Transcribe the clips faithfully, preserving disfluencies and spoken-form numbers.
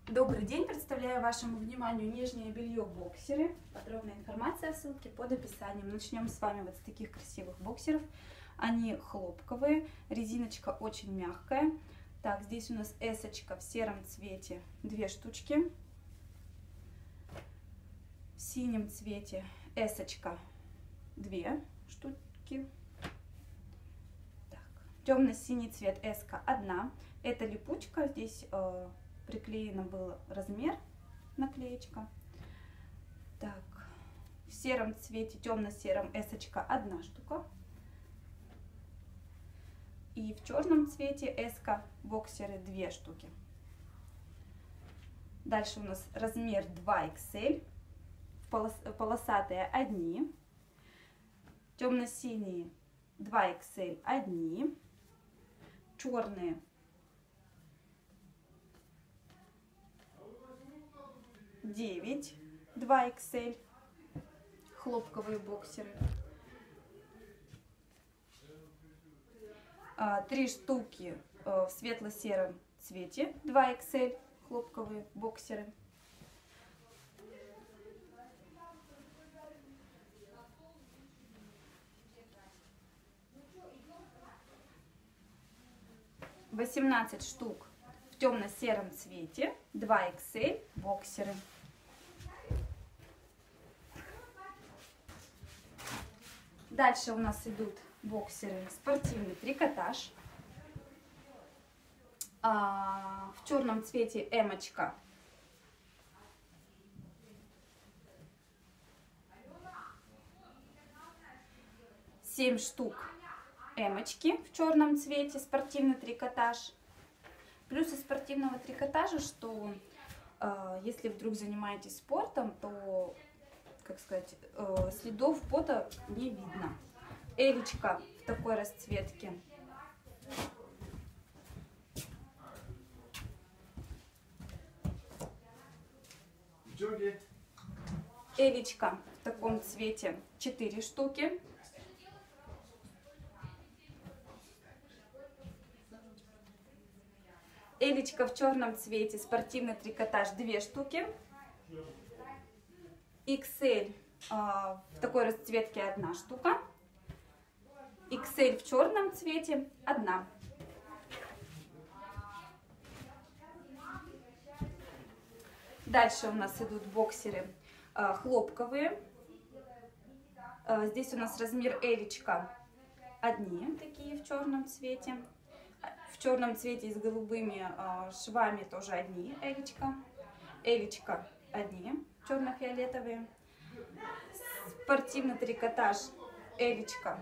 Добрый день! Представляю вашему вниманию нижнее белье боксеры. Подробная информация в ссылке под описанием. Начнем с вами вот с таких красивых боксеров. Они хлопковые, резиночка очень мягкая. Так, здесь у нас эсочка в сером цвете, две штучки. В синем цвете эсочка, две штуки. Темно-синий цвет эска одна. Это липучка, здесь э, приклеено был размер, наклеечка. Так, в сером цвете, темно-сером эсочка одна штука. И в черном цвете эска боксеры две штуки. Дальше у нас размер два икс эль, полос, полосатые одни, темно-синие два икс эль одни, черные девять, два икс эль, хлопковые боксеры. Три штуки в светло-сером цвете, два икс эль, хлопковые боксеры. восемнадцать штук в темно-сером цвете, два икс эль, боксеры. Дальше у нас идут боксеры спортивный трикотаж. А, в черном цвете эмочка. семь штук эмочки в черном цвете, спортивный трикотаж. Плюсы спортивного трикотажа, что э, если вдруг занимаетесь спортом, то, как сказать, э, следов пота не видно. Элечка в такой расцветке. Элечка в таком цвете четыре штуки. Элечка в черном цвете, спортивный трикотаж две штуки. икс эль э, в такой расцветке одна штука. икс эль в черном цвете одна. Дальше у нас идут боксеры э, хлопковые. Э, здесь у нас размер элечка одни, такие в черном цвете. В черном цвете и с голубыми э, швами тоже одни элечка. Элечка одни, черно-фиолетовые. Спортивный трикотаж элечка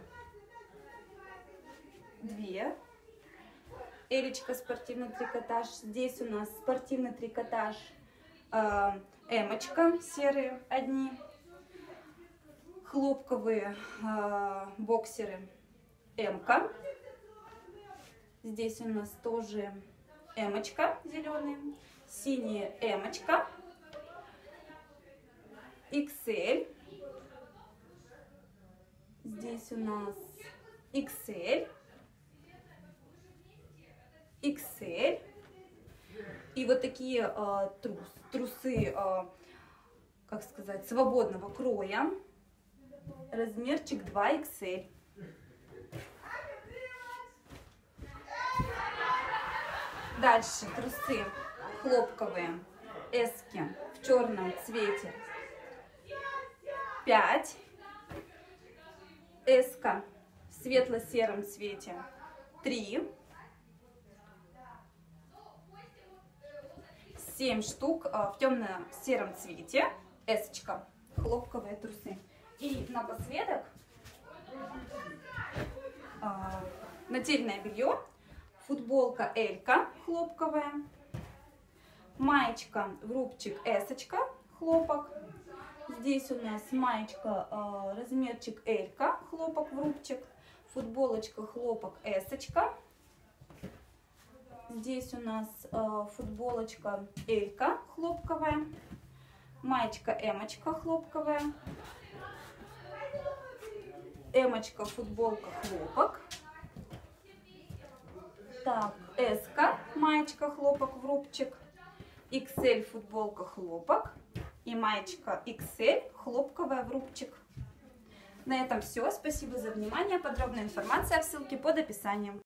две. Элечка спортивный трикотаж. Здесь у нас спортивный трикотаж э, эмочка, серые одни. Хлопковые э, боксеры эмка. Здесь у нас тоже эмочка зеленые, синие эмочка, икс эль, здесь у нас икс эль, икс эль и вот такие э, трус, трусы, э, как сказать, свободного кроя, размерчик два икс эль. Дальше трусы хлопковые, эски в черном цвете пять, эска в светло-сером цвете три, семь штук в темно-сером цвете, эсочка, хлопковые трусы. И напоследок нательное белье. Футболка элька хлопковая, маечка в рубчик эсочка хлопок. Здесь у нас маечка э, размерчик элька хлопок в рубчик, футболочка хлопок эсочка. Здесь у нас э, футболочка элька хлопковая, маечка эмочка хлопковая, эмочка футболка хлопок. Так, эска, маечка, хлопок в рубчик. икс эль футболка хлопок и маечка икс эль хлопковая в рубчик. На этом все. Спасибо за внимание. Подробная информация в ссылке под описанием.